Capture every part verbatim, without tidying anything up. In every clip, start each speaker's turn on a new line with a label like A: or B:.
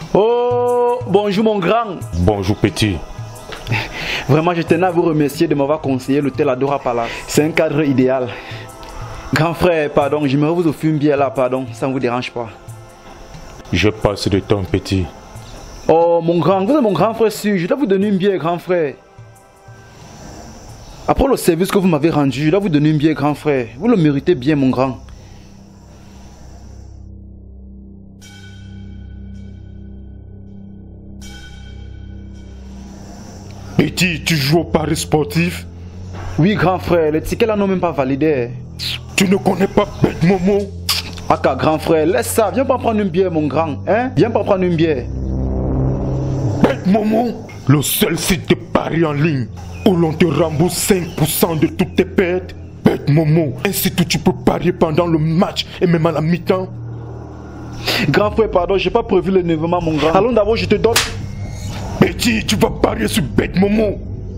A: Oh, bonjour mon grand.
B: Bonjour petit.
A: Vraiment, je tenais à vous remercier de m'avoir conseillé l'hôtel Adora Palace. C'est un cadre idéal. Grand frère, pardon, j'aimerais vous offrir une bière là, pardon, ça ne vous dérange pas.
B: Je passe de temps petit.
A: Oh, mon grand, vous êtes mon grand frère sûr, je dois vous donner une bière, grand frère. Après le service que vous m'avez rendu, je dois vous donner une bière, grand frère. Vous le méritez bien, mon grand.
B: Petit, tu joues au pari sportif?
A: Oui, grand frère, les tickets là n'ont même pas validé.
B: Tu ne connais pas Bête Momo?
A: Aka, grand frère, laisse ça, viens pas prendre une bière, mon grand. Hein? Viens pas prendre une bière.
B: Bête Momo, le seul site de paris en ligne où l'on te rembourse cinq pour cent de toutes tes pertes. Bête Momo, un site où tu peux parier pendant le match et même à la mi-temps.
A: Grand frère, pardon, j'ai pas prévu l'énervement, mon grand. Allons d'abord, je te donne.
B: Petit, tu vas parier sur Bête Momo.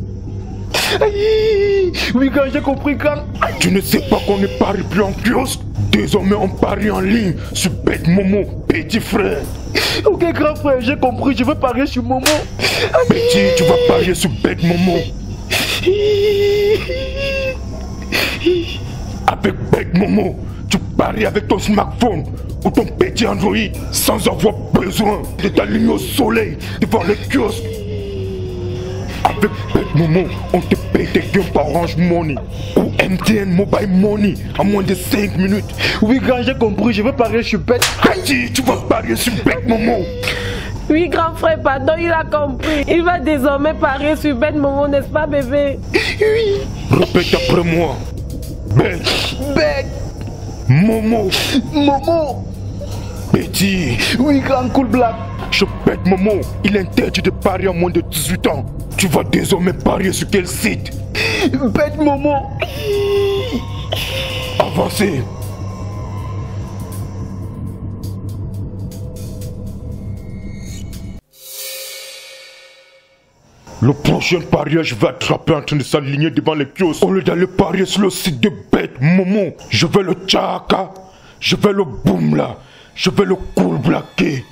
A: Aïe, oui, grand, j'ai compris, grand.
B: Tu ne sais pas qu'on ne parie plus en kiosque? Désormais, on parie en ligne sur Bête Momo, petit frère.
A: Ok, grand frère, j'ai compris, je veux parier sur Momo.
B: Petit, tu vas parier sur Bête Momo. Avec Bête Momo, tu paries avec ton smartphone ou ton petit Android sans avoir besoin de t'aligner au soleil devant le kiosque. Avec Bête Momo, on te paye tes gains par Orange Money ou M T N Mobile Money en moins de cinq minutes.
A: Oui, grand, j'ai compris, je veux parier sur Bête.
B: Petit, tu vas parier sur Bête Momo.
C: Oui, grand frère, pardon, il a compris. Il va désormais parier sur Bête Momo, n'est-ce pas, bébé?
A: Oui.
B: Répète après moi. Bête.
A: Bête.
B: Momo.
A: Momo.
B: Petit.
A: Oui, grand, cool black.
B: Je Bête Momo, il est interdit de parier à moins de dix-huit ans. Tu vas désormais parier sur quel site?
A: Bête Momo.
B: Avancez. Le prochain parieur, je vais attraper en train de s'aligner devant les kiosques. Au lieu d'aller parier sur le site de Bête Momo, je vais le tchaka, je vais le boom là, je vais le cool blacker.